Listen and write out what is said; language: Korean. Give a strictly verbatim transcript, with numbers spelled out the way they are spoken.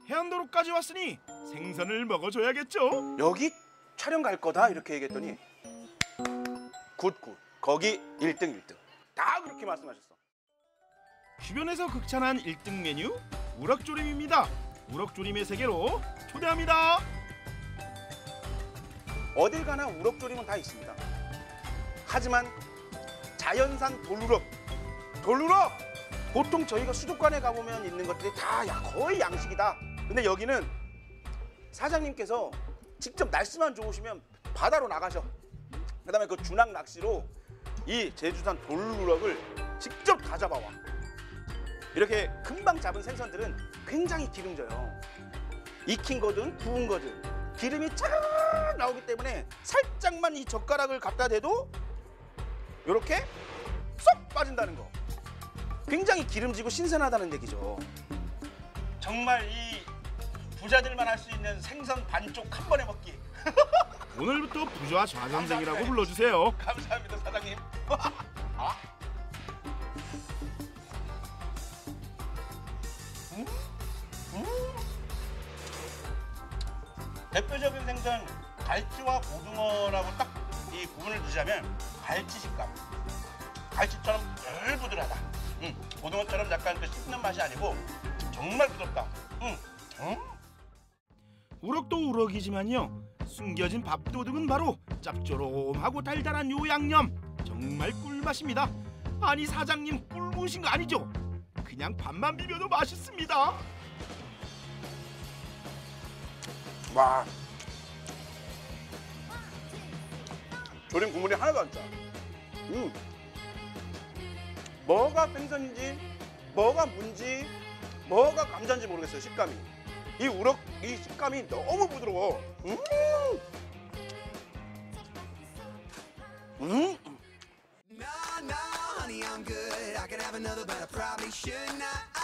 해안도로까지 왔으니 생선을 먹어줘야겠죠. 여기 촬영 갈 거다 이렇게 얘기했더니 굿굿 거기 일 등 일 등 다 그렇게 말씀하셨어. 주변에서 극찬한 일 등 메뉴 우럭조림입니다. 우럭조림의 세계로 초대합니다. 어딜 가나 우럭조림은 다 있습니다. 하지만 자연산 돌우럭, 돌우럭! 보통 저희가 수족관에 가보면 있는 것들이 다 야, 거의 양식이다. 근데 여기는 사장님께서 직접 날씨만 좋으시면 바다로 나가셔. 그 다음에 그 주낙 낚시로 이 제주산 돌우럭을 직접 다 잡아와. 이렇게 금방 잡은 생선들은 굉장히 기름져요. 익힌 거든 구운 거든 기름이 차르르 나오기 때문에 살짝만 이 젓가락을 갖다 대도 이렇게 쏙 빠진다는 거. 굉장히 기름지고 신선하다는 얘기죠. 정말 이 부자들만 할 수 있는 생선 반쪽 한 번에 먹기. 오늘부터 부자와 좌선생이라고 불러주세요. 감사합니다 사장님. 아? 음? 음? 대표적인 생선 갈치와 고등어라고 딱 이 구분을 두자면 갈치 식감. 갈치처럼 덜 부드러하다. 음, 고등어처럼 약간 그 씹는 맛이 아니고 정말 부드럽다. 음. 음? 우럭도 우럭이지만요. 숨겨진 밥도둑은 바로 짭조름하고 달달한 요 양념. 정말 꿀맛입니다. 아니 사장님 꿀 부으신 거 아니죠? 그냥 밥만 비벼도 맛있습니다. 와. 조림 국물이 하나도 안 짜. 음. 뭐가 생선인지, 뭐가 문지, 뭐가 감자인지 모르겠어요. 식감이. 이 우럭 이 식감이 너무 부드러워. 음. 음. No, no, honey, I'm good. I could have another, but I probably should not.